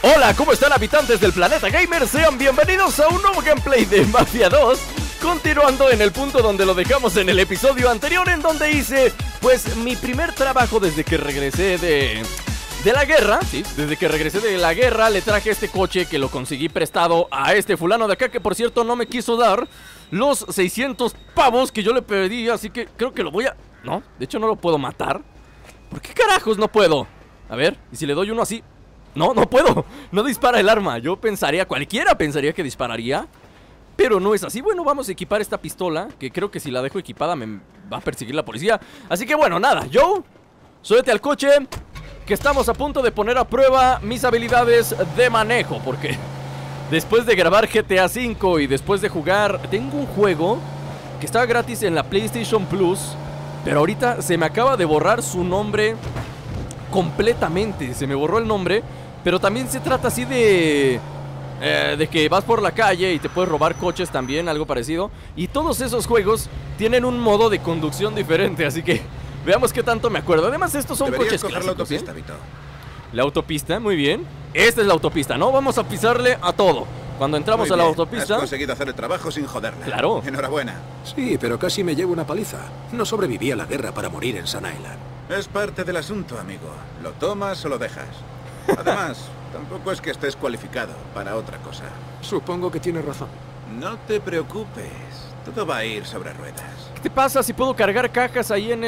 Hola, ¿cómo están habitantes del planeta gamer? Sean bienvenidos a un nuevo gameplay de Mafia 2. Continuando en el punto donde lo dejamos en el episodio anterior, en donde hice, pues, mi primer trabajo desde que regresé de la guerra. Sí, desde que regresé de la guerra le traje este coche que lo conseguí prestado a este fulano de acá, que por cierto no me quiso dar los 600 pavos que yo le pedí, así que creo que lo voy a... No, de hecho no lo puedo matar. ¿Por qué carajos no puedo? A ver, ¿y si le doy uno así? No, no puedo, no dispara el arma. Yo pensaría, cualquiera pensaría que dispararía, pero no es así. Bueno, vamos a equipar esta pistola, que creo que si la dejo equipada me va a perseguir la policía. Así que bueno, nada, Joe, súbete al coche, que estamos a punto de poner a prueba mis habilidades de manejo. Porque después de grabar GTA V y después de jugar... Tengo un juego que estaba gratis en la PlayStation Plus, pero ahorita se me acaba de borrar su nombre completamente. Se me borró el nombre, pero también se trata así de que vas por la calle y te puedes robar coches también, algo parecido. Y todos esos juegos tienen un modo de conducción diferente, así que veamos qué tanto me acuerdo. Además, estos son coches clásicos, la autopista, ¿eh? La autopista, muy bien. Esta es la autopista, ¿no? Vamos a pisarle a todo. Cuando entramos a la autopista... Has conseguido hacer el trabajo sin joderla. Claro. Enhorabuena. Sí, pero casi me llevo una paliza. No sobreviví a la guerra para morir en Sun Island. Es parte del asunto, amigo. Lo tomas o lo dejas. Además, tampoco es que estés cualificado para otra cosa. Supongo que tienes razón. No te preocupes. Todo va a ir sobre ruedas. ¿Qué te pasa si puedo cargar cajas ahí en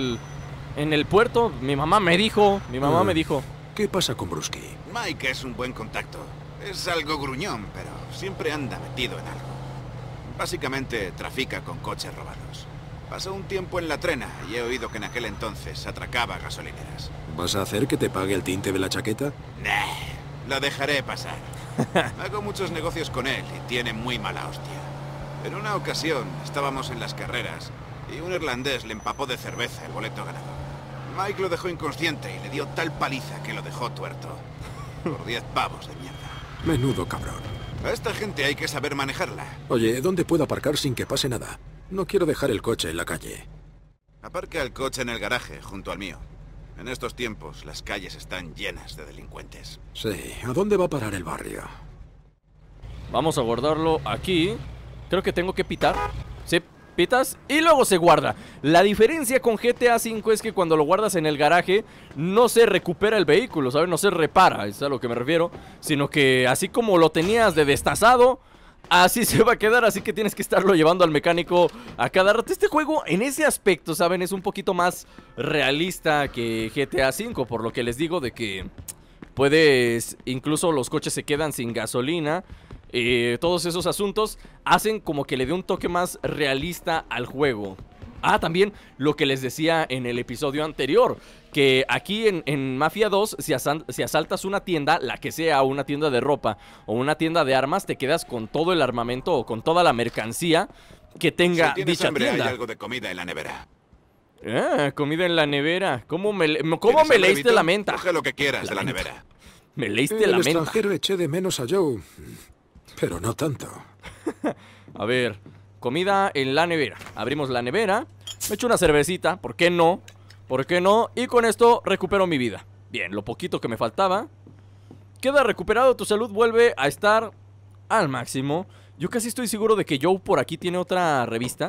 el puerto? Mi mamá me dijo. ¿Qué pasa con Brusky? Mike es un buen contacto. Es algo gruñón, pero siempre anda metido en algo. Básicamente trafica con coches robados. Pasó un tiempo en la trena y he oído que en aquel entonces atracaba gasolineras. ¿Vas a hacer que te pague el tinte de la chaqueta? Nah, lo dejaré pasar. Hago muchos negocios con él y tiene muy mala hostia. En una ocasión estábamos en las carreras y un irlandés le empapó de cerveza el boleto ganador. Mike lo dejó inconsciente y le dio tal paliza que lo dejó tuerto. Por 10 pavos de mierda. Menudo cabrón. A esta gente hay que saber manejarla. Oye, ¿dónde puedo aparcar sin que pase nada? No quiero dejar el coche en la calle. Aparca el coche en el garaje, junto al mío. En estos tiempos, las calles están llenas de delincuentes. Sí, ¿a dónde va a parar el barrio? Vamos a guardarlo aquí. Creo que tengo que pitar. Sí, pitas y luego se guarda. La diferencia con GTA V es que cuando lo guardas en el garaje no se recupera el vehículo, ¿sabes? No se repara, es a lo que me refiero. Sino que así como lo tenías de destazado, así se va a quedar, así que tienes que estarlo llevando al mecánico a cada rato. Este juego en ese aspecto, ¿saben? Es un poquito más realista que GTA V, por lo que les digo de que puedes... Incluso los coches se quedan sin gasolina. Todos esos asuntos hacen como que le dé un toque más realista al juego. Ah, también lo que les decía en el episodio anterior, que aquí en Mafia 2, si asaltas una tienda, la que sea, una tienda de ropa o una tienda de armas, te quedas con todo el armamento o con toda la mercancía que tenga si tienes dicha hambre, tienda. Hay algo de comida en la nevera. Comida en la nevera. ¿Cómo me leíste la menta? Coge lo que quieras de la nevera. Me leíste la En el menta. extranjero eché de menos a Joe, pero no tanto. A ver, comida en la nevera. Abrimos la nevera. Me echo una cervecita, ¿por qué no? ¿Por qué no? Y con esto recupero mi vida. Bien, lo poquito que me faltaba queda recuperado, tu salud vuelve a estar al máximo. Yo casi estoy seguro de que Joe por aquí tiene otra revista,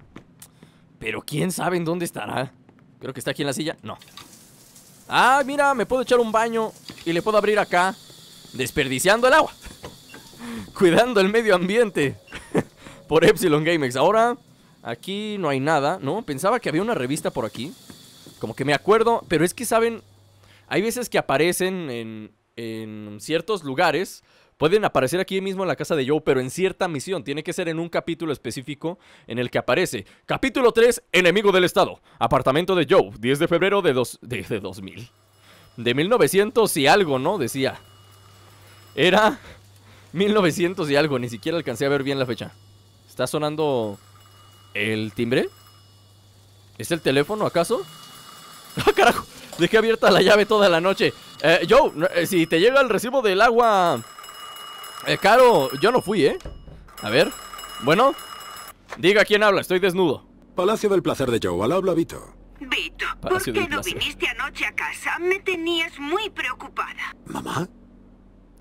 pero quién sabe en dónde estará. Creo que está aquí en la silla, no. Ah, mira, me puedo echar un baño y le puedo abrir acá, desperdiciando el agua. Cuidando el medio ambiente. Por Epsilon Gamex. Ahora, aquí no hay nada, ¿no? Pensaba que había una revista por aquí. Como que me acuerdo, pero es que, ¿saben? Hay veces que aparecen en ciertos lugares. Pueden aparecer aquí mismo en la casa de Joe, pero en cierta misión. Tiene que ser en un capítulo específico en el que aparece. Capítulo 3, Enemigo del Estado. Apartamento de Joe, 10 de febrero de 2000. De 1900 y algo, ¿no? Decía. Era 1900 y algo, ni siquiera alcancé a ver bien la fecha. ¿Está sonando el timbre? ¿Es el teléfono, acaso? ¡Ah, carajo! Dejé abierta la llave toda la noche. Joe, si te llega el recibo del agua caro, yo no fui, ¿eh? A ver, bueno, diga quién habla, estoy desnudo. Palacio del Placer de Joe, al habla Vito. Vito, ¿por Palacio qué del no Placer. viniste anoche a casa? Me tenías muy preocupada. ¿Mamá?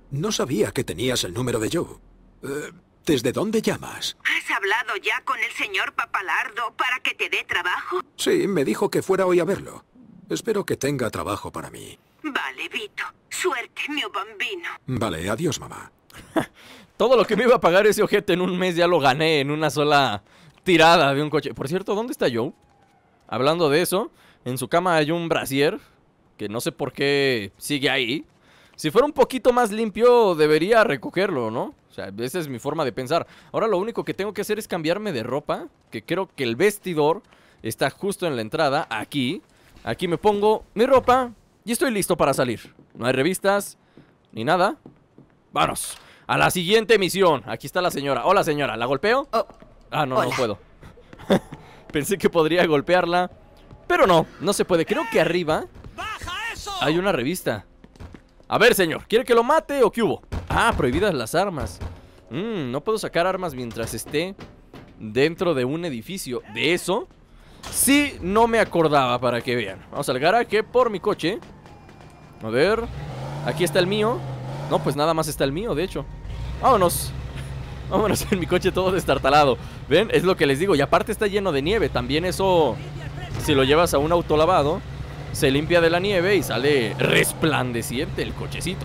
No sabía que tenías el número de Joe. ¿Desde dónde llamas? ¿Has hablado ya con el señor Papalardo para que te dé trabajo? Sí, me dijo que fuera hoy a verlo. Espero que tenga trabajo para mí. Vale, Vito. Suerte, mio bambino. Vale, adiós, mamá. Todo lo que me iba a pagar ese ojete en un mes ya lo gané en una sola tirada de un coche. Por cierto, ¿dónde está Joe? Hablando de eso, en su cama hay un brasier que no sé por qué sigue ahí. Si fuera un poquito más limpio, debería recogerlo, ¿no? O sea, esa es mi forma de pensar. Ahora lo único que tengo que hacer es cambiarme de ropa, que creo que el vestidor está justo en la entrada, aquí. Aquí me pongo mi ropa y estoy listo para salir. No hay revistas ni nada. ¡Vámonos! A la siguiente misión. Aquí está la señora. Hola, señora. ¿La golpeo? Oh, Ah, no, hola. no puedo. Pensé que podría golpearla, pero no, no se puede. Creo que arriba hay una revista. A ver, señor, ¿quiere que lo mate o qué hubo? Ah, prohibidas las armas. No puedo sacar armas mientras esté dentro de un edificio. De eso sí no me acordaba, para que vean. Vamos al garaje por mi coche. A ver, aquí está el mío. No, pues nada más está el mío, de hecho. Vámonos. Vámonos en mi coche todo destartalado. ¿Ven? Es lo que les digo. Y aparte está lleno de nieve. También eso, si lo llevas a un autolavado, se limpia de la nieve y sale resplandeciente el cochecito.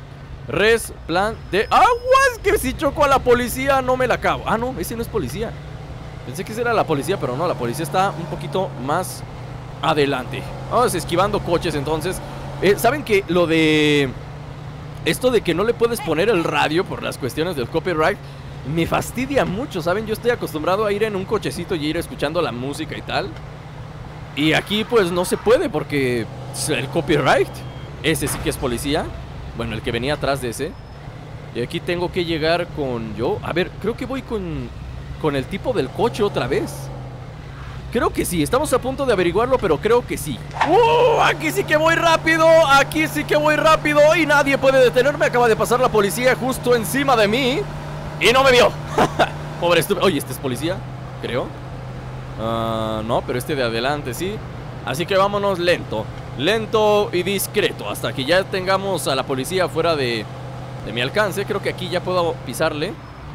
¡Aguas! Que si choco a la policía no me la acabo. Ah, no, ese no es policía. Pensé que ese era la policía, pero no, la policía está un poquito más adelante. Vamos esquivando coches entonces. ¿Saben que lo de... esto de que no le puedes poner el radio por las cuestiones del copyright me fastidia mucho, ¿saben? Yo estoy acostumbrado a ir en un cochecito y ir escuchando la música y tal. Y aquí pues no se puede porque el copyright, ese sí que es policía. Bueno, el que venía atrás de ese. Y aquí tengo que llegar con yo. A ver, creo que voy con el tipo del coche otra vez. Creo que sí, estamos a punto de averiguarlo, pero creo que sí. Aquí sí que voy rápido, aquí sí que voy rápido y nadie puede detenerme. Acaba de pasar la policía justo encima de mí y no me vio. Pobre estúpido. Oye, ¿este es policía? Creo. No, pero este de adelante sí. Así que vámonos lento. Lento y discreto hasta que ya tengamos a la policía fuera de mi alcance. Creo que aquí ya puedo pisarle.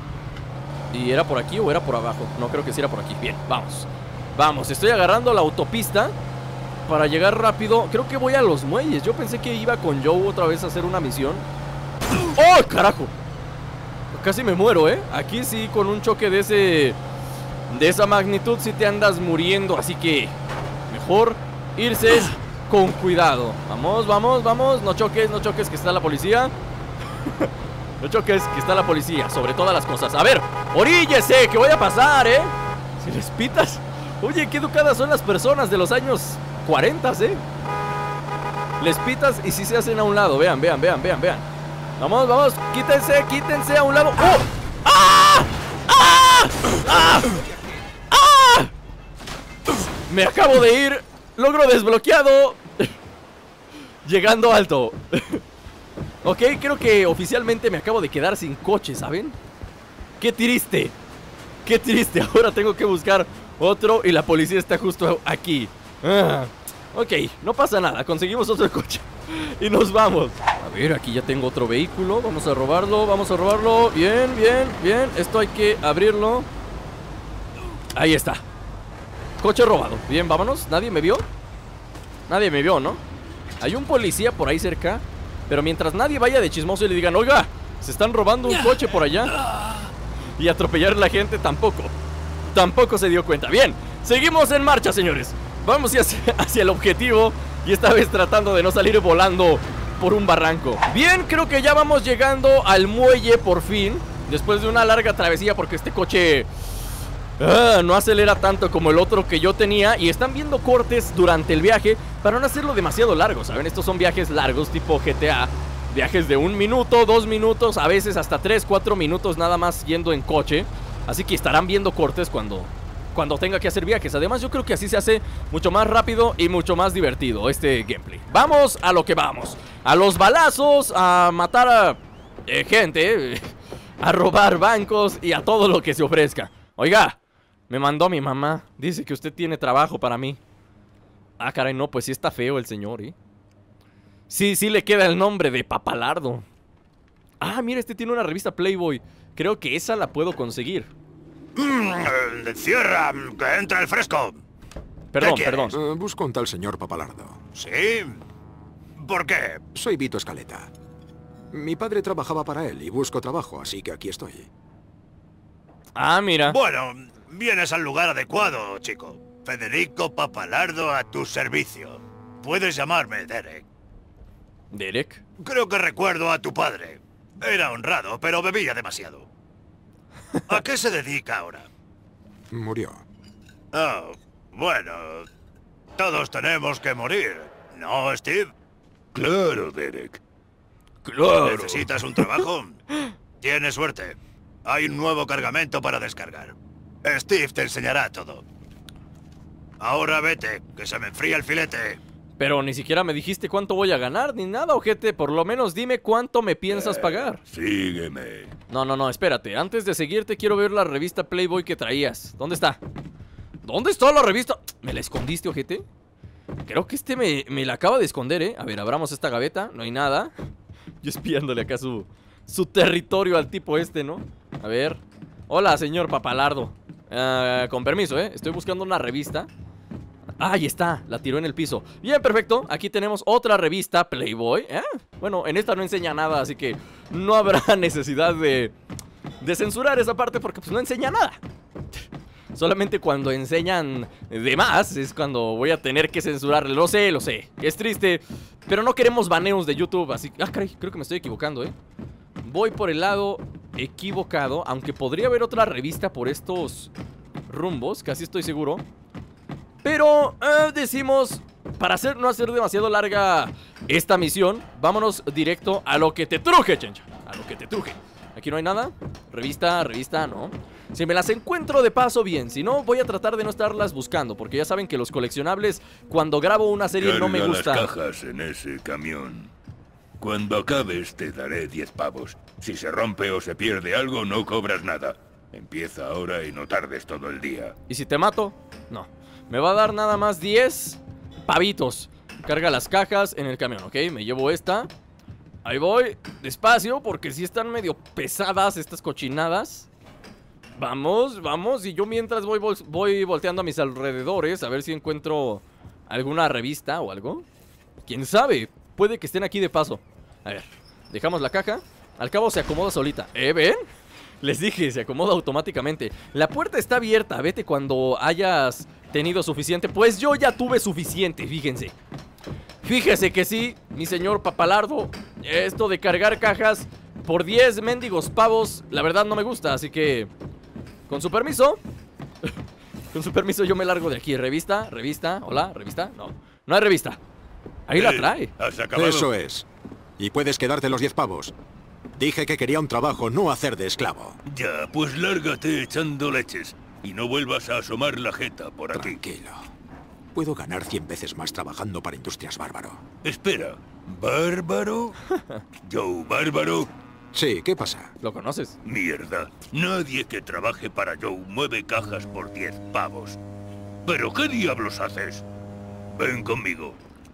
¿Y era por aquí o era por abajo? No, creo que sí era por aquí. Bien, vamos. Vamos, estoy agarrando la autopista para llegar rápido. Creo que voy a los muelles. Yo pensé que iba con Joe otra vez a hacer una misión. ¡Oh, carajo! Casi me muero, ¿eh? Aquí sí, con un choque de esa magnitud sí te andas muriendo. Así que mejor irse con cuidado. Vamos, vamos, vamos. No choques, que está la policía. No choques, que está la policía. Sobre todas las cosas. A ver, oríllese, que voy a pasar, ¿eh? Si les pitas... Oye, qué educadas son las personas de los años 40, ¿eh? Les pitas y si se hacen a un lado. Vean, vean, vean, vean, vean. Vamos, vamos, quítense a un lado. ¡Oh! ¡Ah! ¡Ah! ¡Ah! ¡Ah! Me acabo de ir. Logro desbloqueado. Llegando alto. Ok, creo que oficialmente me acabo de quedar sin coche, ¿saben? ¡Qué triste! ¡Qué triste! Ahora tengo que buscar otro y la policía está justo aquí. Ok, no pasa nada, conseguimos otro coche y nos vamos. A ver, aquí ya tengo otro vehículo. Vamos a robarlo, vamos a robarlo. Bien, bien, bien. Esto hay que abrirlo. Ahí está. Coche robado. Bien, vámonos. ¿Nadie me vio? Nadie me vio, ¿no? Hay un policía por ahí cerca, pero mientras nadie vaya de chismoso y le digan: oiga, se están robando un coche por allá, y atropellar a la gente tampoco se dio cuenta. Bien, seguimos en marcha, señores. Vamos hacia el objetivo. Y esta vez tratando de no salir volando por un barranco. Bien, creo que ya vamos llegando al muelle por fin, después de una larga travesía, porque este coche no acelera tanto como el otro que yo tenía. Y están viendo cortes durante el viaje para no hacerlo demasiado largo, ¿saben? Estos son viajes largos tipo GTA. Viajes de 1 minuto, 2 minutos, a veces hasta 3, 4 minutos nada más yendo en coche. Así que estarán viendo cortes cuando tenga que hacer viajes. Además, yo creo que así se hace mucho más rápido y mucho más divertido este gameplay. Vamos a lo que vamos. A los balazos, a matar a gente, a robar bancos y a todo lo que se ofrezca. Oiga, me mandó mi mamá. Dice que usted tiene trabajo para mí. Ah, caray, no, pues sí está feo el señor, ¿eh? Sí le queda el nombre de Papalardo. Ah, mira, este tiene una revista Playboy. Creo que esa la puedo conseguir. Cierra, que entra el fresco. Perdón, ¿Qué perdón. quieres? Busco un tal señor Papalardo. ¿Sí? ¿Por qué? Soy Vito Escaleta. Mi padre trabajaba para él y busco trabajo, así que aquí estoy. Ah, mira. Bueno, vienes al lugar adecuado, chico. Federico Papalardo a tu servicio. Puedes llamarme Derek. Derek. Creo que recuerdo a tu padre. Era honrado, pero bebía demasiado. ¿A qué se dedica ahora? Murió. Oh, bueno, todos tenemos que morir, ¿no, Steve? Claro, Derek. Claro. ¿Necesitas un trabajo? Tienes suerte. Hay un nuevo cargamento para descargar. Steve te enseñará todo. Ahora vete, que se me enfría el filete. Pero ni siquiera me dijiste cuánto voy a ganar ni nada, ojete. Por lo menos dime cuánto me piensas pagar. Sígueme. No, espérate. Antes de seguirte quiero ver la revista Playboy que traías. ¿Dónde está? ¿Dónde está la revista? ¿Me la escondiste, ojete? Creo que me la acaba de esconder, ¿eh? A ver, abramos esta gaveta. No hay nada. Yo espiándole acá su territorio al tipo este, ¿no? A ver. Hola, señor Papalardo. Con permiso, ¿eh? Estoy buscando una revista. Ah, ahí está, la tiró en el piso. Bien, perfecto, aquí tenemos otra revista Playboy, ¿eh? Bueno, en esta no enseña nada, así que no habrá necesidad de censurar esa parte porque pues no enseña nada. Solamente cuando enseñan de más es cuando voy a tener que censurarle. Lo sé, es triste, pero no queremos baneos de YouTube, así que... Ah, caray, creo que me estoy equivocando, ¿eh? Voy por el lado equivocado, aunque podría haber otra revista por estos rumbos, casi estoy seguro. Pero decimos, para no hacer demasiado larga esta misión, vámonos directo a lo que te truje, chencha. A lo que te truje. Aquí no hay nada. Revista, no. Si me las encuentro de paso, bien. Si no, voy a tratar de no estarlas buscando, porque ya saben que los coleccionables, cuando grabo una serie, no me gusta. Carga las cajas en ese camión. Cuando acabes te daré 10 pavos. Si se rompe o se pierde algo, no cobras nada. Empieza ahora y no tardes todo el día. ¿Y si te mato? No. Me va a dar nada más 10 pavitos. Carga las cajas en el camión, ¿ok? Me llevo esta. Ahí voy, despacio, porque sí están medio pesadas estas cochinadas. Vamos, vamos. Y yo mientras voy volteando a mis alrededores a ver si encuentro alguna revista o algo. ¿Quién sabe? Puede que estén aquí de paso. A ver, dejamos la caja. Al cabo se acomoda solita. ¿Ven? Les dije, se acomoda automáticamente. La puerta está abierta, vete cuando hayas tenido suficiente. Pues yo ya tuve suficiente, fíjense. Fíjese que sí, mi señor Papalardo. Esto de cargar cajas por 10 mendigos pavos, la verdad no me gusta, así que... Con su permiso. Con su permiso yo me largo de aquí. ¿Revista? ¿Hola? ¿Revista? No, no hay revista. Ahí la trae. ¿Has acabado? Eso es. Y puedes quedarte los 10 pavos. Dije que quería un trabajo, no hacer de esclavo. Ya, pues lárgate echando leches. Y no vuelvas a asomar la jeta por aquí. Tranquilo. Puedo ganar 100 veces más trabajando para Industrias Bárbaro. Espera, ¿Bárbaro? ¿Joe Bárbaro? Sí, ¿qué pasa? ¿Lo conoces? Mierda, nadie que trabaje para Joe mueve cajas por 10 pavos. ¿Pero qué diablos haces? Ven conmigo.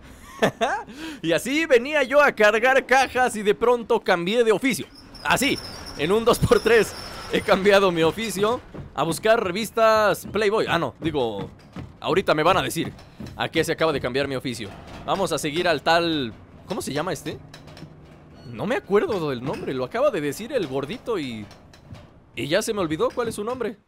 Y así venía yo a cargar cajas y de pronto cambié de oficio. Así, en un 2x3 he cambiado mi oficio a buscar revistas Playboy. Ah, no, digo, ahorita me van a decir a qué se acaba de cambiar mi oficio. Vamos a seguir al tal... ¿Cómo se llama este? No me acuerdo del nombre, lo acaba de decir el gordito y ya se me olvidó cuál es su nombre.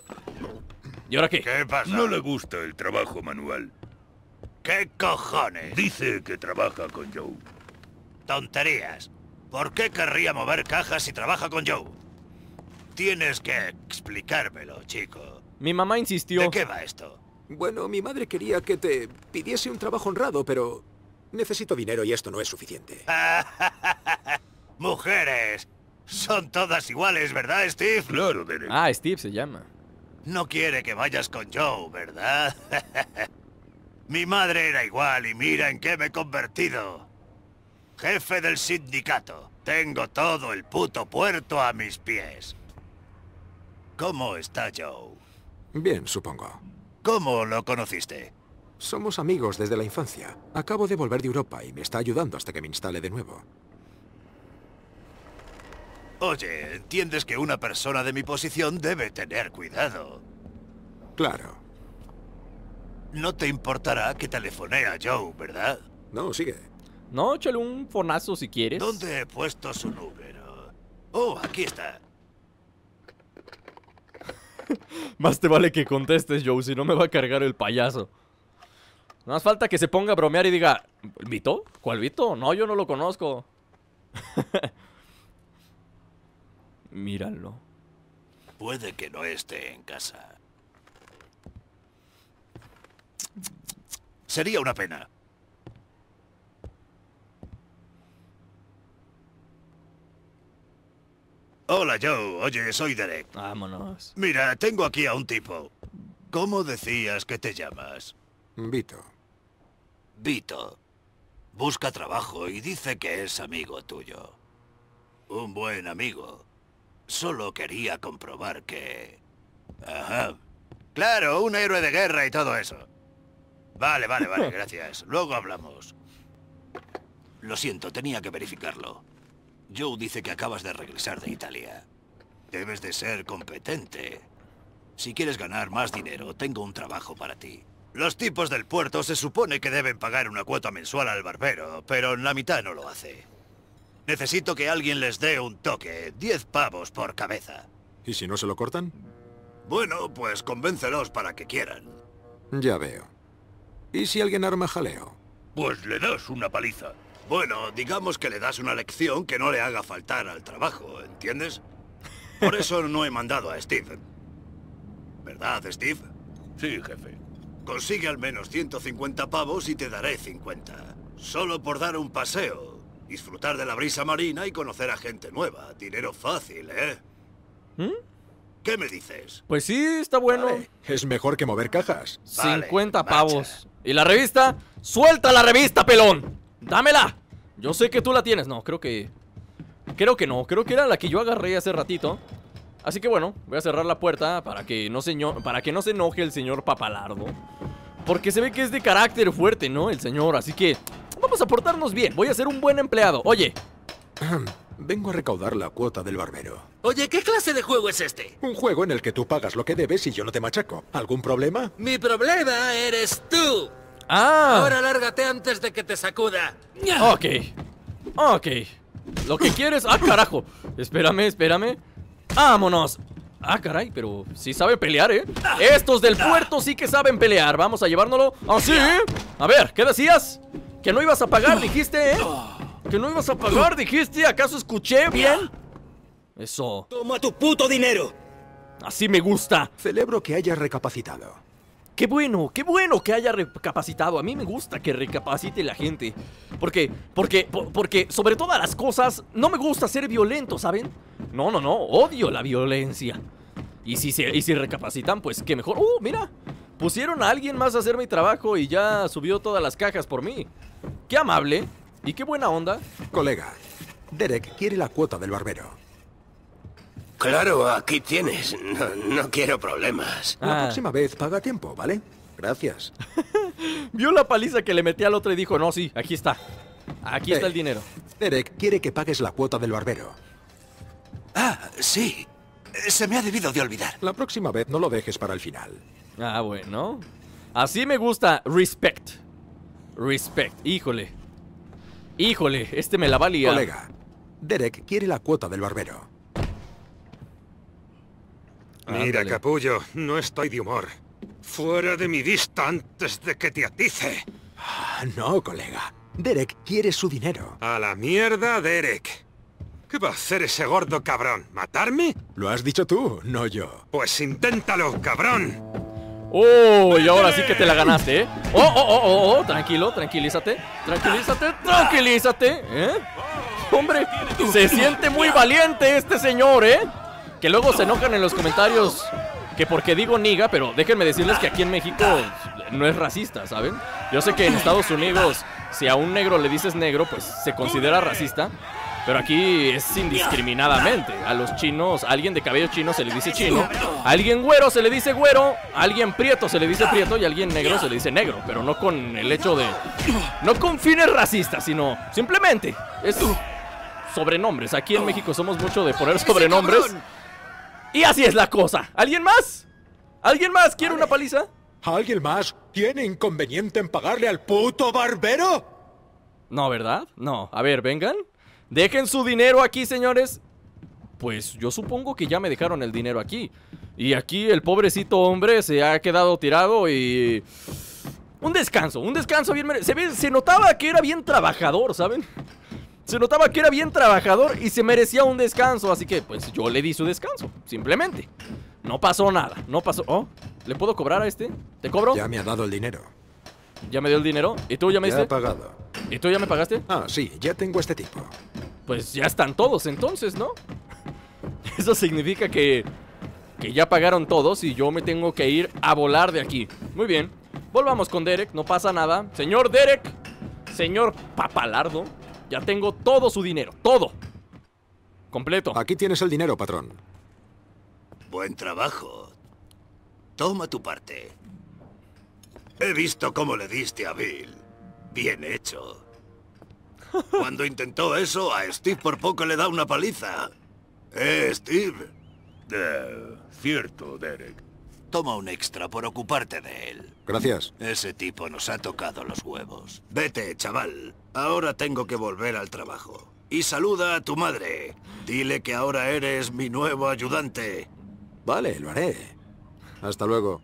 ¿Y ahora qué? ¿Qué pasa? No le gusta el trabajo manual. ¿Qué cojones? Dice que trabaja con Joe. Tonterías. ¿Por qué querría mover cajas si trabaja con Joe? Tienes que explicármelo, chico. Mi mamá insistió. ¿De qué va esto? Bueno, mi madre quería que te pidiese un trabajo honrado, pero necesito dinero y esto no es suficiente. Mujeres. Son todas iguales, ¿verdad, Steve? Claro, Derek. Ah, Steve se llama. No quiere que vayas con Joe, ¿verdad? Mi madre era igual y mira en qué me he convertido. Jefe del sindicato. Tengo todo el puto puerto a mis pies. ¿Cómo está Joe? Bien, supongo. ¿Cómo lo conociste? Somos amigos desde la infancia. Acabo de volver de Europa y me está ayudando hasta que me instale de nuevo. Oye, entiendes que una persona de mi posición debe tener cuidado. Claro. No te importará que telefonee a Joe, ¿verdad? No, sigue. No, échale un fonazo si quieres. ¿Dónde he puesto su número? Oh, aquí está. Más te vale que contestes, Joe, si no me va a cargar el payaso. No más falta que se ponga a bromear y diga, ¿Vito? ¿Cuál Vito? No, yo no lo conozco. Míralo. Puede que no esté en casa. Sería una pena. Hola, Joe. Oye, soy Derek. Vámonos. Mira, tengo aquí a un tipo. ¿Cómo decías que te llamas? Vito. Vito. Busca trabajo y dice que es amigo tuyo. Un buen amigo. Solo quería comprobar que... Ajá. Claro, un héroe de guerra y todo eso. Vale, gracias. Luego hablamos. Lo siento, tenía que verificarlo. Joe dice que acabas de regresar de Italia. Debes de ser competente. Si quieres ganar más dinero, tengo un trabajo para ti. Los tipos del puerto se supone que deben pagar una cuota mensual al barbero, pero la mitad no lo hace. Necesito que alguien les dé un toque. 10 pavos por cabeza. ¿Y si no se lo cortan? Bueno, pues convéncelos para que quieran. Ya veo. ¿Y si alguien arma jaleo? Pues le das una paliza. Bueno, digamos que le das una lección que no le haga faltar al trabajo, ¿entiendes? Por eso no he mandado a Steve. ¿Verdad, Steve? Sí, jefe. Consigue al menos 150 pavos y te daré 50. Solo por dar un paseo, disfrutar de la brisa marina y conocer a gente nueva. Dinero fácil, ¿eh? ¿Qué me dices? Pues sí, está bueno. Vale, es mejor que mover cajas. 50 Vale, pavos. marcha. ¿Y la revista? ¡Suelta la revista, pelón! ¡Dámela! Yo sé que tú la tienes. No, creo que no. Creo que era la que yo agarré hace ratito. Así que bueno, voy a cerrar la puerta para que no se enoje el señor Papalardo. Porque se ve que es de carácter fuerte, ¿no? El señor, así que vamos a portarnos bien. Voy a ser un buen empleado. Oye. Vengo a recaudar la cuota del barbero. Oye, ¿qué clase de juego es este? Un juego en el que tú pagas lo que debes y yo no te machaco. ¿Algún problema? Mi problema eres tú. Ah. Ahora lárgate antes de que te sacuda. Ok. Lo que quieres... ¡Ah, carajo! Espérame. ¡Vámonos! Ah, caray, pero sí saben pelear, ¿eh? Estos del puerto sí que saben pelear. Vamos a llevárnoslo así. A ver, ¿qué decías? Que no ibas a pagar, dijiste, ¿eh? Que no ibas a pagar, dijiste. ¿Acaso escuché bien? Eso. Toma tu puto dinero. Así me gusta. Celebro que hayas recapacitado. Qué bueno que haya recapacitado. A mí me gusta que recapacite la gente. Porque sobre todas las cosas, no me gusta ser violento, ¿saben? No, odio la violencia. Y si recapacitan, pues qué mejor. Mira, pusieron a alguien más a hacer mi trabajo y ya subió todas las cajas por mí. Qué amable y qué buena onda. Colega, Derek quiere la cuota del barbero. Claro, aquí tienes. No quiero problemas. La próxima vez paga a tiempo, ¿vale? Gracias. Vio la paliza que le metí al otro y dijo, no, sí, aquí está. Aquí está el dinero. Derek quiere que pagues la cuota del barbero. Ah, sí. Se me ha debido de olvidar. La próxima vez no lo dejes para el final. Ah, bueno. Así me gusta. Respect. Híjole, este me la va a liar. Colega, Derek quiere la cuota del barbero. Mira, Ándale. capullo, no estoy de humor. Fuera de mi vista antes de que te atice. No, colega. Derek quiere su dinero. A la mierda, Derek. ¿Qué va a hacer ese gordo cabrón? ¿Matarme? Lo has dicho tú, no yo. Pues inténtalo, cabrón. Y ahora sí que te la ganaste, ¿eh? Tranquilo, tranquilízate. ¿Eh? Hombre, se siente muy valiente este señor, ¿eh? Que luego se enojan en los comentarios que porque digo niga, pero déjenme decirles que aquí en México no es racista, ¿saben? Yo sé que en Estados Unidos, si a un negro le dices negro, pues se considera racista. Pero aquí es indiscriminadamente. A los chinos, a alguien de cabello chino se le dice chino. A alguien güero se le dice güero. A alguien prieto se le dice prieto. Y a alguien negro se le dice negro. Pero no con el hecho de... No con fines racistas, sino simplemente sobrenombres. Aquí en México somos mucho de poner sobrenombres. Y así es la cosa. ¿Alguien más? ¿Alguien más quiere una paliza? ¿Alguien más tiene inconveniente en pagarle al puto barbero? No, ¿verdad? No. A ver, vengan. Dejen su dinero aquí, señores. Pues yo supongo que ya me dejaron el dinero aquí. Y aquí el pobrecito hombre se ha quedado tirado y... un descanso bien merecido. Se notaba que era bien trabajador, ¿saben? Se notaba que era bien trabajador y se merecía un descanso. Así que pues yo le di su descanso, simplemente. No pasó nada, no pasó... Oh, ¿le puedo cobrar a este? ¿Te cobro? Ya me ha dado el dinero. ¿Ya me dio el dinero? ¿Y tú ya me diste? Ya he pagado. ¿Y tú ya me pagaste? Ah, sí, ya tengo este tipo. Pues ya están todos entonces, ¿no? Eso significa que ya pagaron todos y yo me tengo que ir a volar de aquí. Muy bien, volvamos con Derek, no pasa nada. Señor Derek, señor Papalardo, ya tengo todo su dinero, todo completo. Aquí tienes el dinero, patrón. Buen trabajo. Toma tu parte. He visto cómo le diste a Bill. Bien hecho. Cuando intentó eso, a Steve por poco le da una paliza. Steve. Cierto, Derek. Toma un extra por ocuparte de él. Gracias. Ese tipo nos ha tocado los huevos. Vete, chaval. Ahora tengo que volver al trabajo. Y saluda a tu madre. Dile que ahora eres mi nuevo ayudante. Vale, lo haré. Hasta luego.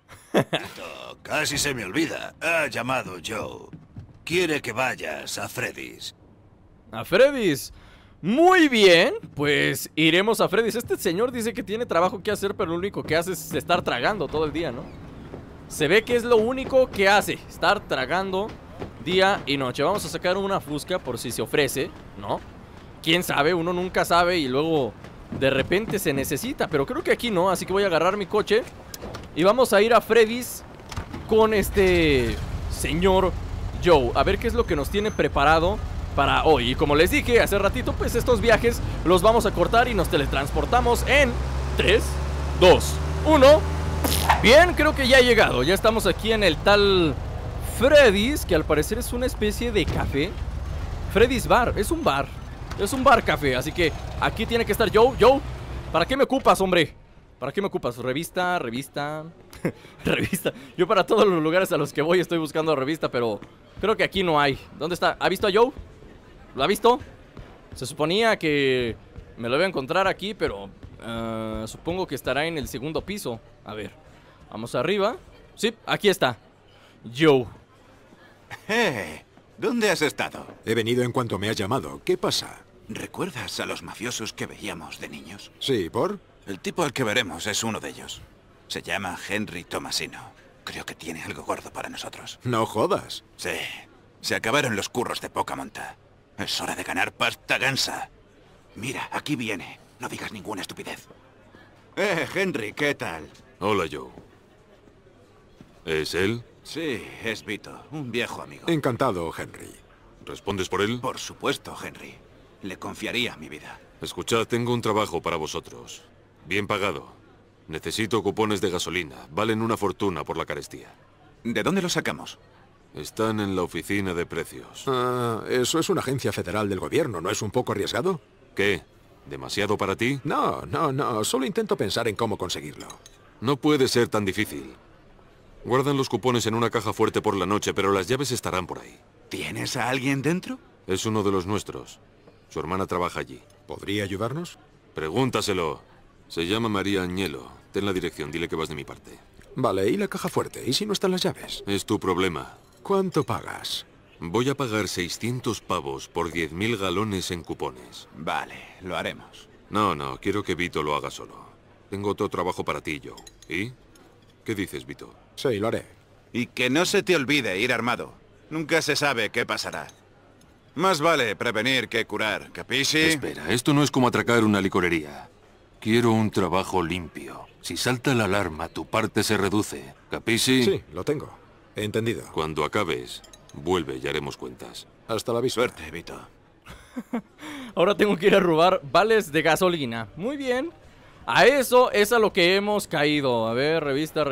Casi se me olvida. Ha llamado Joe. Quiere que vayas a Freddy's. ¿A Freddy's? Muy bien, pues iremos a Freddy's. Este señor dice que tiene trabajo que hacer, pero lo único que hace es estar tragando todo el día, ¿no? Se ve que es lo único que hace, estar tragando día y noche. Vamos a sacar una fusca por si se ofrece, ¿no? Quién sabe, uno nunca sabe y luego de repente se necesita. Pero creo que aquí no, así que voy a agarrar mi coche y vamos a ir a Freddy's con este señor Joe. A ver qué es lo que nos tiene preparado para hoy. Y como les dije hace ratito, pues estos viajes los vamos a cortar y nos teletransportamos en 3, 2, 1. Bien, creo que ya he llegado. Ya estamos aquí en el tal Freddy's, que al parecer es una especie de café. Freddy's Bar, es un bar. Es un bar café, así que aquí tiene que estar Joe. Joe, ¿para qué me ocupas, hombre? ¿Para qué me ocupas? Revista. Revista. Yo para todos los lugares a los que voy estoy buscando revista, pero creo que aquí no hay. ¿Dónde está? ¿Ha visto a Joe? ¿Lo ha visto? Se suponía que me lo iba a encontrar aquí, pero supongo que estará en el segundo piso. A ver, vamos arriba. Sí, aquí está Joe. ¿Dónde has estado? He venido en cuanto me has llamado. ¿Qué pasa? ¿Recuerdas a los mafiosos que veíamos de niños? Sí, ¿por? El tipo al que veremos es uno de ellos. Se llama Henry Tomasino. Creo que tiene algo gordo para nosotros. No jodas. Sí, se acabaron los curros de poca monta. Es hora de ganar pasta gansa. Mira, aquí viene. No digas ninguna estupidez. Henry, ¿qué tal? Hola, Joe. ¿Es él? Sí, es Vito, un viejo amigo. Encantado, Henry. ¿Respondes por él? Por supuesto, Henry. Le confiaría mi vida. Escuchad, tengo un trabajo para vosotros. Bien pagado. Necesito cupones de gasolina. Valen una fortuna por la carestía. ¿De dónde los sacamos? Están en la oficina de precios. Ah, eso es una agencia federal del gobierno. ¿No es un poco arriesgado? ¿Qué? ¿Demasiado para ti? No. Solo intento pensar en cómo conseguirlo. No puede ser tan difícil. Guardan los cupones en una caja fuerte por la noche, pero las llaves estarán por ahí. ¿Tienes a alguien dentro? Es uno de los nuestros. Su hermana trabaja allí. ¿Podría ayudarnos? Pregúntaselo. Se llama María Añelo. Ten la dirección, dile que vas de mi parte. Vale, ¿y la caja fuerte? ¿Y si no están las llaves? Es tu problema. ¿Cuánto pagas? Voy a pagar 600 pavos por 10.000 galones en cupones. Vale, lo haremos. No, quiero que Vito lo haga solo. Tengo otro trabajo para ti, Joe. ¿Y? ¿Qué dices, Vito? Sí, lo haré. Y que no se te olvide ir armado. Nunca se sabe qué pasará. Más vale prevenir que curar, ¿capisci? Espera, esto no es como atracar una licorería. Quiero un trabajo limpio. Si salta la alarma, tu parte se reduce. ¿Capisci? Sí, lo tengo. He entendido. Cuando acabes, vuelve y haremos cuentas. Hasta la vista. Suerte, Vito. Ahora tengo que ir a robar vales de gasolina. Muy bien. A eso es a lo que hemos caído. A ver, revista.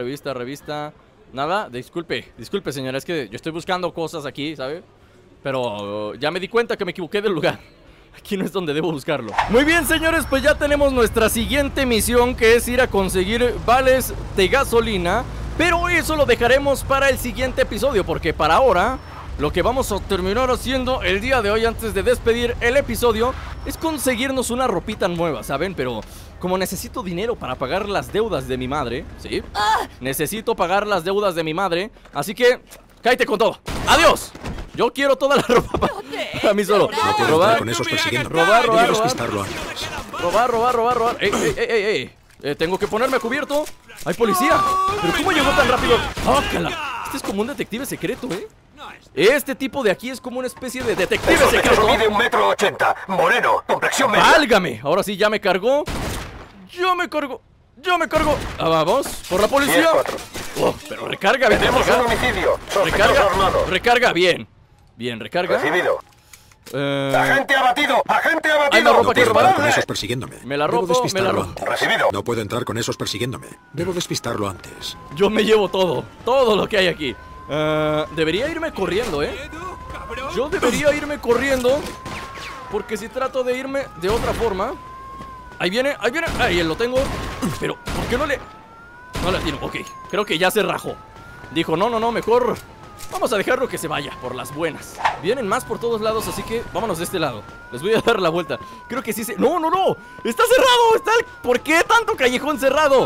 Nada, disculpe señora, es que yo estoy buscando cosas aquí, ¿sabe? Pero ya me di cuenta que me equivoqué del lugar. Aquí no es donde debo buscarlo. Muy bien, señores, pues ya tenemos nuestra siguiente misión, que es ir a conseguir vales de gasolina. Pero eso lo dejaremos para el siguiente episodio, porque para ahora lo que vamos a terminar haciendo el día de hoy, antes de despedir el episodio, es conseguirnos una ropita nueva, ¿saben? Pero como necesito dinero para pagar las deudas de mi madre, ¿sí? Necesito pagar las deudas de mi madre, así que cállate con todo. ¡Adiós! Yo quiero toda la ropa para mí solo. No puedo estar con esos persiguiéndome. Robar. Debo despistarlo antes. Robar. ¡Ey! Tengo que ponerme a cubierto. ¡Hay policía! ¿Pero cómo llegó tan rápido? ¡Ócala! Este es como un detective secreto, ¿eh? Este tipo de aquí es como una especie de detective secreto. Mide 1,80 m, moreno, complexión media. ¡Válgame! Ahora sí ya me cargó. Yo me cargo. Vamos, por la policía. Pero recarga bien. Tenemos un homicidio. Recarga bien. Bien, recarga. Recibido. ¡Agente abatido! ¡Agente abatido! Hay una ropa No que puedo entrar robar. con esos persiguiéndome. Me la Debo robo, despistarlo antes. Recibido. No puedo entrar con esos persiguiéndome. Debo despistarlo antes. Yo me llevo todo lo que hay aquí. Debería irme corriendo, ¿eh? Yo debería irme corriendo, porque si trato de irme de otra forma... Ahí viene, ahí lo tengo. Pero, ¿por qué no le atino? Ok, creo que ya se rajó. Dijo, no, mejor vamos a dejarlo que se vaya, por las buenas. Vienen más por todos lados, así que vámonos de este lado. Les voy a dar la vuelta. Creo que sí se... ¡No! ¡Está cerrado! ¿Por qué tanto callejón cerrado?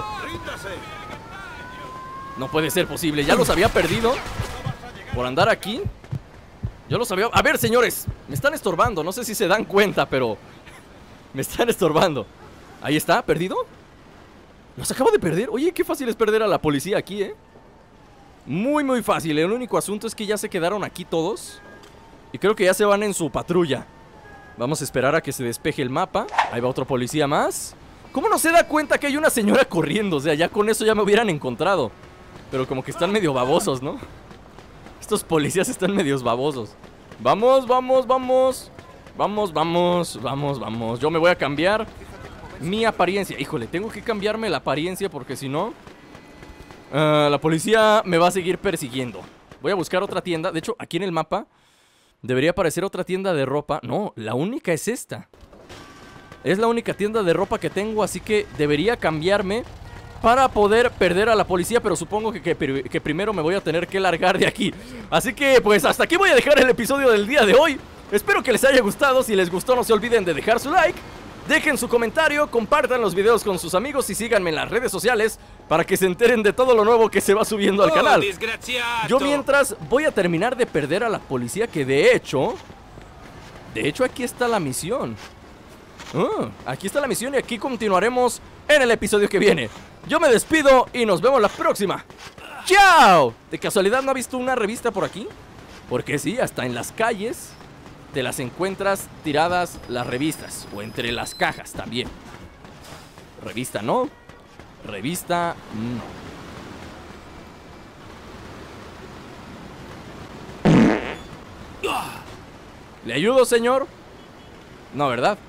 No puede ser posible, ya los había perdido por andar aquí. Yo los había... A ver, señores, me están estorbando. No sé si se dan cuenta, pero me están estorbando. Ahí está, ¿perdido? Los acabo de perder. Oye, qué fácil es perder a la policía aquí, ¿eh? Muy fácil. El único asunto es que ya se quedaron aquí todos y creo que ya se van en su patrulla. Vamos a esperar a que se despeje el mapa. Ahí va otro policía más. ¿Cómo no se da cuenta que hay una señora corriendo? O sea, ya con eso ya me hubieran encontrado. Pero como que están medio babosos, ¿no? Estos policías están medios babosos. Vamos. Yo me voy a cambiar mi apariencia. Híjole, tengo que cambiarme la apariencia porque si no la policía me va a seguir persiguiendo. Voy a buscar otra tienda. De hecho, aquí en el mapa debería aparecer otra tienda de ropa. No, la única es esta. Es la única tienda de ropa que tengo, así que debería cambiarme para poder perder a la policía, pero supongo que primero me voy a tener que largar de aquí. Así que pues hasta aquí voy a dejar el episodio del día de hoy. Espero que les haya gustado. Si les gustó, no se olviden de dejar su like, dejen su comentario, compartan los videos con sus amigos y síganme en las redes sociales para que se enteren de todo lo nuevo que se va subiendo al canal. Yo mientras voy a terminar de perder a la policía, que de hecho aquí está la misión. Aquí está la misión y aquí continuaremos en el episodio que viene. Yo me despido y nos vemos la próxima. ¡Chao! ¿De casualidad no ha visto una revista por aquí? Porque sí, hasta en las calles te las encuentras tiradas las revistas. O entre las cajas también. Revista, ¿no? Revista... ¿Le ayudo, señor? No, ¿verdad?